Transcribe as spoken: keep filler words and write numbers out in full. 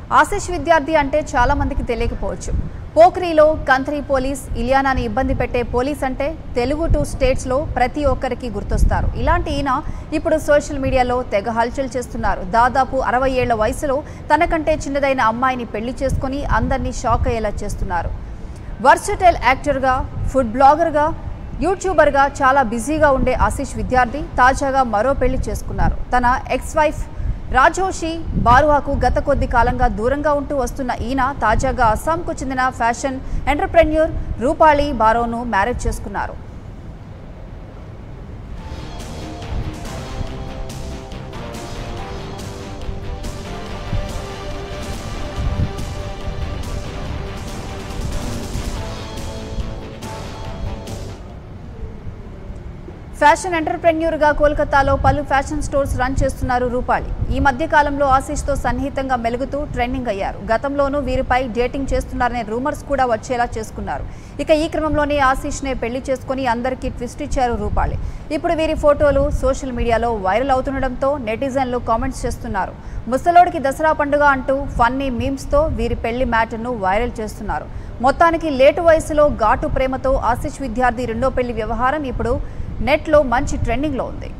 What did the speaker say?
ఆశిష్ విద్యార్థి అంటే చాలా మందికి తెలియకపోవచ్చు. పోఖ్రీలో కంత్రి పోలీస్, ఇలియానాని ఇబ్బంది పెట్టే పోలీస్ అంటే తెలుగు టూ స్టేట్స్లో ప్రతి ఒక్కరికి గుర్తొస్తారు. ఇలాంటి ఈయన ఇప్పుడు సోషల్ మీడియాలో తెగ హల్చల్ చేస్తున్నారు. దాదాపు అరవై ఏళ్ల వయసులో తనకంటే చిన్నదైన అమ్మాయిని పెళ్లి చేసుకుని అందరినీ షాక్ అయ్యేలా చేస్తున్నారు. వర్సటైల్ యాక్టర్గా, ఫుడ్ బ్లాగర్గా, యూట్యూబర్గా చాలా బిజీగా ఉండే ఆశిష్ విద్యార్థి తాజాగా మరో పెళ్లి చేసుకున్నారు. తన ఎక్స్ వైఫ్ రాజోషి బారువాకు గత కొద్ది కాలంగా దూరంగా ఉంటూ వస్తున్న ఈయన తాజాగా అస్సాంకు చెందిన ఫ్యాషన్ ఎంటర్ప్రెన్యూర్ రూపాలి బారోను మ్యారేజ్ చేసుకున్నారు. ఫ్యాషన్ ఎంటర్ప్రెన్యూర్గా కోల్కతాలో పలు ఫ్యాషన్ స్టోర్స్ రన్ చేస్తున్నారు రూపాలి. ఈ మధ్య కాలంలో ఆశిష్తో సన్నిహితంగా మెలుగుతూ ట్రెండింగ్ అయ్యారు. గతంలోనూ వీరిపై డేటింగ్ చేస్తున్నారనే రూమర్స్ కూడా వచ్చేలా చేసుకున్నారు. ఇక ఈ క్రమంలోనే ఆశిష్నే పెళ్లి చేసుకుని అందరికీ ట్విస్ట్ ఇచ్చారు రూపాలి. ఇప్పుడు వీరి ఫోటోలు సోషల్ మీడియాలో వైరల్ అవుతుండటంతో నెటిజన్లు కామెంట్స్ చేస్తున్నారు. ముసలోడికి దసరా పండుగ అంటూ ఫన్నీ మీమ్స్తో వీరి పెళ్లి మ్యాటర్ను వైరల్ చేస్తున్నారు. మొత్తానికి లేటు వయసులో ఘాటు ప్రేమతో ఆశిష్ విద్యార్థి రెండో పెళ్లి వ్యవహారం ఇప్పుడు నెట్లో మంచి ట్రెండింగ్లో ఉంది.